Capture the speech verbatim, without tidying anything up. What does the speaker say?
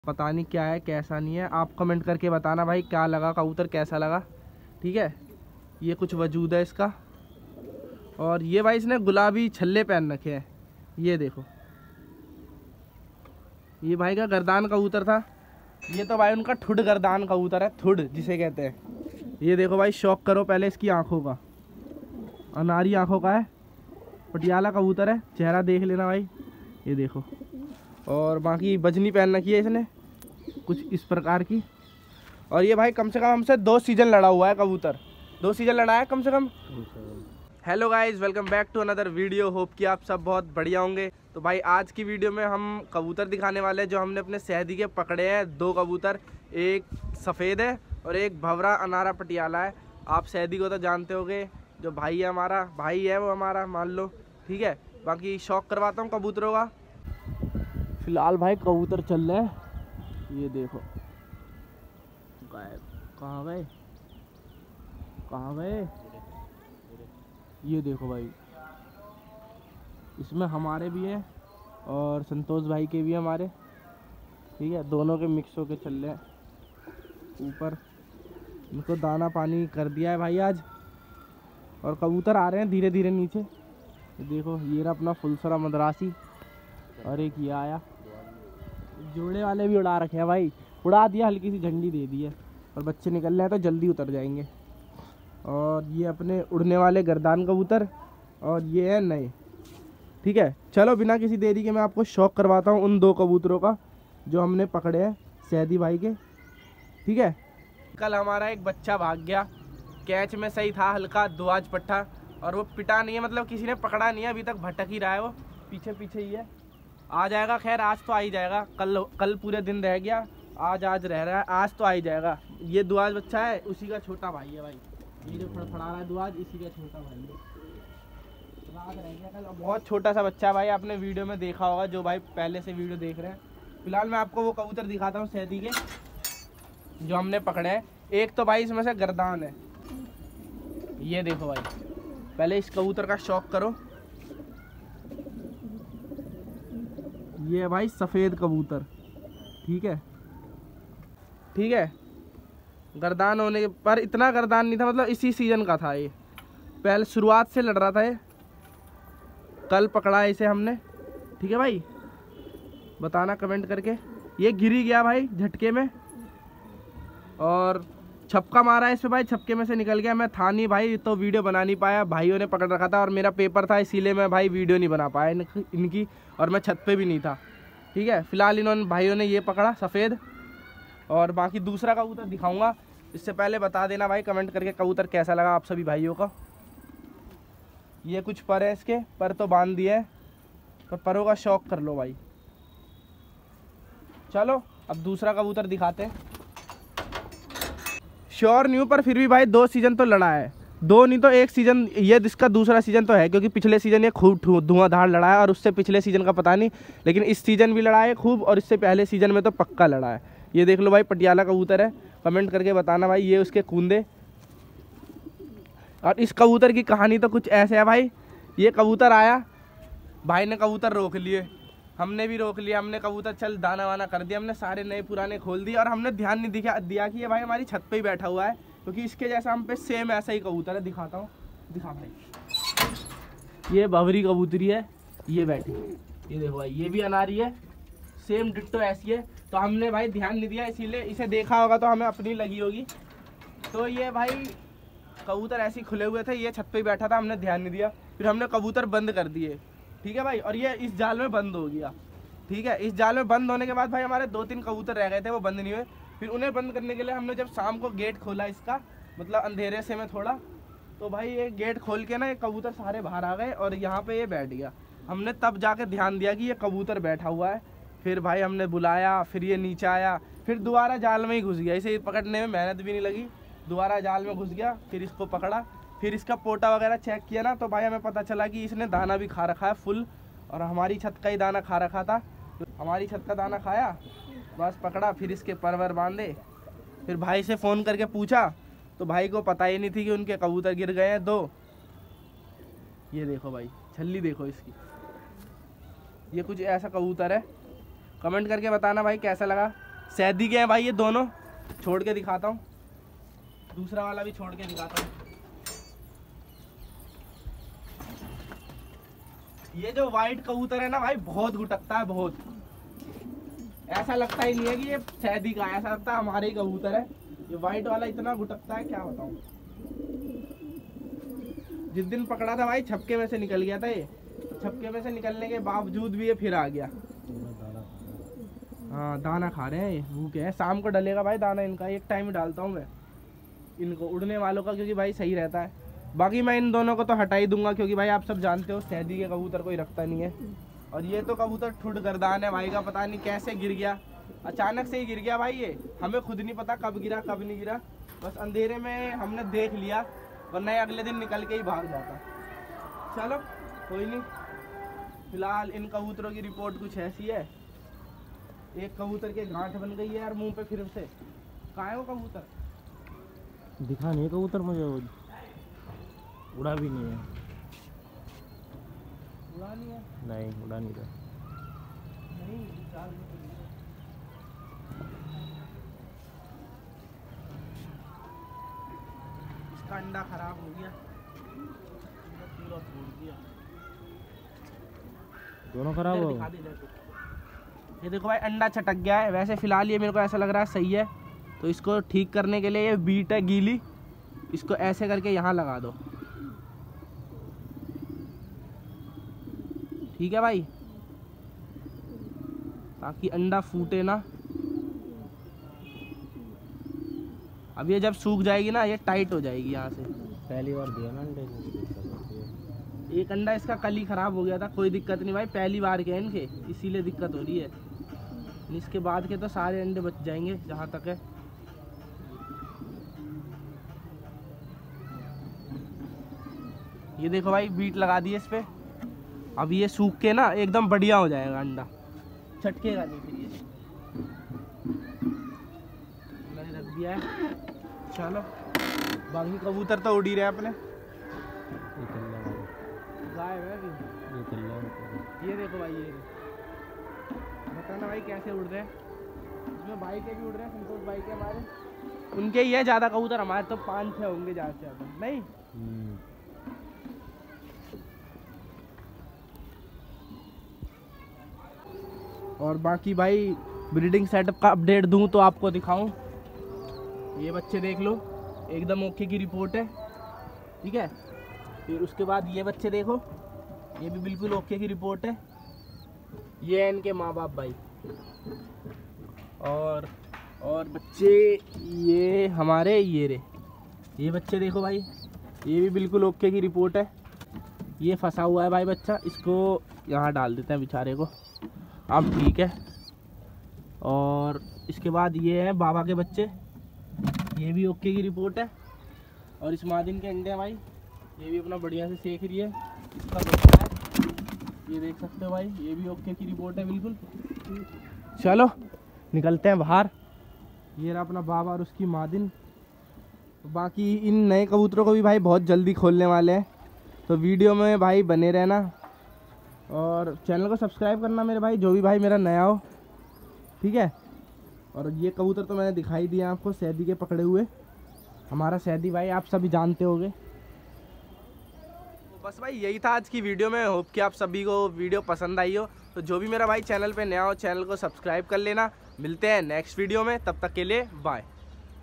पता नहीं क्या है कैसा नहीं है, आप कमेंट करके बताना भाई क्या लगा कबूतर, कैसा लगा। ठीक है, ये कुछ वजूद है इसका। और ये भाई इसने गुलाबी छल्ले पहन रखे हैं, ये देखो। ये भाई का गर्दान कबूतर था, ये तो भाई उनका ठुड गर्दान कबूतर है, ठुड जिसे कहते हैं। ये देखो भाई, शौक करो पहले इसकी आंखों का, अनारी आंखों का है, पटियाला कबूतर है, चेहरा देख लेना भाई, ये देखो। और बाकी बजनी पहन रखी है इसने कुछ इस प्रकार की। और ये भाई कम से कम हमसे दो सीजन लड़ा हुआ है कबूतर, दो सीजन लड़ा है कम से कम। Hello guys, welcome back to another video. Hope कि आप सब बहुत बढ़िया होंगे। तो भाई आज की वीडियो में हम कबूतर दिखाने वाले हैं जो हमने अपने शहदी के पकड़े हैं। दो कबूतर, एक सफ़ेद है और एक भंवरा अनारा पटियाला है। आप शहदी को तो जानते होंगे, जो भाई है हमारा, भाई है वो हमारा मान लो। ठीक है, बाकी शौक करवाता हूँ कबूतरों का। फिलहाल भाई कबूतर चल रहे हैं, ये देखो। गायब, कहाँ गए कहाँ गए ये देखो भाई, इसमें हमारे भी हैं और संतोष भाई के भी हमारे। ठीक है, दोनों के मिक्स होके चल रहे हैं ऊपर। इनको दाना पानी कर दिया है भाई आज, और कबूतर आ रहे हैं धीरे धीरे नीचे। ये देखो, ये रहा अपना फुलसरा मद्रासी, और एक ये आया। जोड़े वाले भी उड़ा रखे हैं भाई, उड़ा दिया, हल्की सी झंडी दे दी है, और बच्चे निकल रहे हैं तो जल्दी उतर जाएंगे। और ये अपने उड़ने वाले गर्दान कबूतर, और ये है नए। ठीक है, चलो बिना किसी देरी के मैं आपको शौक करवाता हूँ उन दो कबूतरों का जो हमने पकड़े हैं शहदी भाई के। ठीक है, कल हमारा एक बच्चा भाग गया, कैच में सही था, हल्का दुआज पट्टा, और वो पिटा नहीं है, मतलब किसी ने पकड़ा नहीं है अभी तक, भटक ही रहा है वो, पीछे पीछे ही है। आ जाएगा, खैर आज तो आ ही जाएगा। कल कल पूरे दिन रह गया, आज आज रह रहा है, आज तो आ ही जाएगा। ये दुआज बच्चा है, उसी का छोटा भाई है भाई, ये जो फड़फड़ा रहा है दुआज, इसी का छोटा भाई है। रात रह गया कल, बहुत छोटा सा बच्चा है भाई, आपने वीडियो में देखा होगा जो भाई पहले से वीडियो देख रहे हैं। फिलहाल मैं आपको वो कबूतर दिखाता हूँ शहदी के जो हमने पकड़े हैं। एक तो भाई इसमें से गर्दान है, ये देखो भाई। पहले इस कबूतर का शौक करो, ये है भाई सफ़ेद कबूतर। ठीक है, ठीक है, गर्दान होने पर इतना गर्दान नहीं था, मतलब इसी सीजन का था ये, पहले शुरुआत से लड़ रहा था ये। कल पकड़ा है इसे हमने। ठीक है भाई, बताना कमेंट करके। ये गिरी गया भाई झटके में, और छपका मारा है इस पे भाई, छपके में से निकल गया। मैं था नहीं भाई तो वीडियो बना नहीं पाया, भाइयों ने पकड़ रखा था और मेरा पेपर था, इसीलिए मैं भाई वीडियो नहीं बना पाया इनकी, और मैं छत पे भी नहीं था। ठीक है, फिलहाल इन्होंने भाइयों ने ये पकड़ा सफ़ेद, और बाकी दूसरा कबूतर दिखाऊंगा। इससे पहले बता देना भाई कमेंट करके कबूतर कैसा लगा आप सभी भाइयों का। ये कुछ पर है, इसके पर तो बांध दिए है, पर परों का शौक कर लो भाई। चलो अब दूसरा कबूतर दिखाते हैं। श्योर न्यू, पर फिर भी भाई दो सीजन तो लड़ा है, दो नहीं तो एक सीजन, ये इसका दूसरा सीजन तो है, क्योंकि पिछले सीजन ये खूब धुआंधार लड़ा है, और उससे पिछले सीजन का पता नहीं, लेकिन इस सीजन भी लड़ा है खूब, और इससे पहले सीजन में तो पक्का लड़ा है। ये देख लो भाई, पटियाला कबूतर है, कमेंट करके बताना भाई। ये उसके कूंदे, और इस कबूतर की कहानी तो कुछ ऐसे है भाई। ये कबूतर आया, भाई ने कबूतर रोक लिए, हमने भी रोक लिया, हमने कबूतर चल दाना वाना कर दिया, हमने सारे नए पुराने खोल दिए, और हमने ध्यान नहीं दिया दिया कि ये भाई हमारी छत पे ही बैठा हुआ है, क्योंकि इसके जैसा हम पे सेम ऐसा ही कबूतर है। दिखाता हूँ, दिखा भाई, ये भंवरी कबूतरी है, ये बैठी, ये देखो भाई, ये भी अनारी है, सेम डिट्टो ऐसी है। तो हमने भाई ध्यान नहीं दिया, इसीलिए इसे देखा होगा तो हमें अपनी लगी होगी। तो ये भाई कबूतर ऐसे ही खुले हुए थे, ये छत पे ही बैठा था, हमने ध्यान नहीं दिया, फिर हमने कबूतर बंद कर दिए। ठीक है भाई, और ये इस जाल में बंद हो गया। ठीक है, इस जाल में बंद होने के बाद भाई हमारे दो तीन कबूतर रह गए थे, वो बंद नहीं हुए। फिर उन्हें बंद करने के लिए हमने जब शाम को गेट खोला इसका, मतलब अंधेरे से में थोड़ा, तो भाई ये गेट खोल के ना ये कबूतर सारे बाहर आ गए, और यहाँ पे ये बैठ गया। हमने तब जाके ध्यान दिया कि ये कबूतर बैठा हुआ है। फिर भाई हमने बुलाया, फिर ये नीचे आया, फिर दोबारा जाल में ही घुस गया। इसे पकड़ने में मेहनत भी नहीं लगी, दोबारा जाल में घुस गया, फिर इसको पकड़ा, फिर इसका पोटा वगैरह चेक किया ना, तो भाई हमें पता चला कि इसने दाना भी खा रखा है फुल, और हमारी छत का ही दाना खा रखा था। हमारी छत का दाना खाया, बस पकड़ा, फिर इसके परवर बांधे। फिर भाई से फ़ोन करके पूछा, तो भाई को पता ही नहीं थी कि उनके कबूतर गिर गए हैं दो। ये देखो भाई, छल्ली देखो इसकी, ये कुछ ऐसा कबूतर है। कमेंट करके बताना भाई कैसा लगा। सैदी के हैं भाई ये दोनों। छोड़ के दिखाता हूँ, दूसरा वाला भी छोड़ के दिखाता हूँ। ये जो वाइट कबूतर है ना भाई बहुत गुटकता है, बहुत। ऐसा लगता ही नहीं है कि ये सैदी का है, ऐसा लगता है हमारे ही कबूतर है। ये वाइट वाला इतना गुटकता है क्या बताऊं। जिस दिन पकड़ा था भाई छपके में से निकल गया था ये। छपके में से निकलने के बावजूद भी ये फिर आ गया। हाँ दाना खा रहे हैं ये, भूखे हैं। शाम को डलेगा भाई दाना इनका, एक टाइम ही डालता हूँ मैं इनको, उड़ने वालों का, क्योंकि भाई सही रहता है। बाकी मैं इन दोनों को तो हटा ही दूंगा, क्योंकि भाई आप सब जानते हो सैदी के कबूतर कोई रखता नहीं है। और ये तो कबूतर ठुड गर्दान है भाई का, पता नहीं कैसे गिर गया, अचानक से ही गिर गया भाई। ये हमें खुद नहीं पता कब गिरा कब नहीं गिरा, बस अंधेरे में हमने देख लिया, वरना अगले दिन निकल के ही भाग जाता। चलो कोई नहीं, फिलहाल इन कबूतरों की रिपोर्ट कुछ ऐसी है। एक कबूतर के गांठ बन गई है यार मुंह पे फिर से। कहाँ है वो कबूतर? दिखा नहीं कबूतर मुझे, वो उड़ा भी नहीं है। उड़ा नहीं है? नहीं उड़ा नहीं था। नहीं इसका अंडा खराब हो गया, पूरा फोड़ दिया। दोनों खराब हो दिखा दे इधर। ये देखो भाई अंडा चटक गया है। वैसे फिलहाल ये मेरे को ऐसा लग रहा है सही है, तो इसको ठीक करने के लिए ये बीट है गीली, इसको ऐसे करके यहाँ लगा दो। ठीक है भाई, ताकि अंडा फूटे ना। अब ये जब सूख जाएगी ना ये टाइट हो जाएगी यहाँ से। पहली बार दिया ना अंडे, एक अंडा इसका कल ही खराब हो गया था। कोई दिक्कत नहीं भाई, पहली बार के इनके, इसीलिए दिक्कत हो रही है। इसके बाद के तो सारे अंडे बच जाएंगे जहाँ तक है। ये देखो भाई बीट लगा दी है इस पे। अब ये सूख के ना एकदम बढ़िया हो जाएगा अंडा, छटकेगा नहीं फिर ये। मैंने रख दिया है। चलो बाकी कबूतर तो उड़ ही रहे अपने। गायब है अभी। ये देखो भाई, ये बताना भाई कैसे उड़ रहे हैं। इसमें भाई के भी उड़ रहे हैं, संतोष भाई के हमारे, उनके ही है ज़्यादा कबूतर, हमारे तो पाँच छः होंगे ज़्यादा से ज़्यादा। नहीं और बाकी भाई ब्रीडिंग सेटअप का अपडेट दूं तो आपको दिखाऊं। ये बच्चे देख लो, एकदम ओके की रिपोर्ट है। ठीक है, फिर उसके बाद ये बच्चे देखो, ये भी बिल्कुल ओके की रिपोर्ट है। ये है इनके माँ बाप भाई। और और बच्चे ये हमारे, ये रे ये बच्चे देखो भाई, ये भी बिल्कुल ओके की रिपोर्ट है। ये फंसा हुआ है भाई बच्चा, इसको यहाँ डाल देते हैं बेचारे को। अब ठीक है। और इसके बाद ये है बाबा के बच्चे, ये भी ओके की रिपोर्ट है। और इस मादिन के अंडे हैं भाई, ये भी अपना बढ़िया से सेक रही है। इसका बच्चा है, ये देख सकते हो भाई, ये भी ओके की रिपोर्ट है बिल्कुल। चलो निकलते हैं बाहर। ये रहा अपना बाबा और उसकी मादिन। बाकी इन नए कबूतरों को भी भाई बहुत जल्दी खोलने वाले हैं, तो वीडियो में भाई बने रहना और चैनल को सब्सक्राइब करना मेरे भाई, जो भी भाई मेरा नया हो। ठीक है, और ये कबूतर तो मैंने दिखाई दिया आपको, सैदी के पकड़े हुए। हमारा सैदी भाई आप सभी जानते होंगे। तो बस भाई यही था आज की वीडियो में। होप कि आप सभी को वीडियो पसंद आई हो। तो जो भी मेरा भाई चैनल पे नया हो, चैनल को सब्सक्राइब कर लेना। मिलते हैं नेक्स्ट वीडियो में, तब तक के लिए बाय।